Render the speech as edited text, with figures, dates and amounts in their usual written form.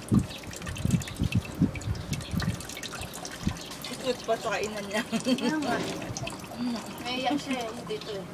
Ikot pa sa kainan niya. Ano nga? Naiyak siya eh, dito eh.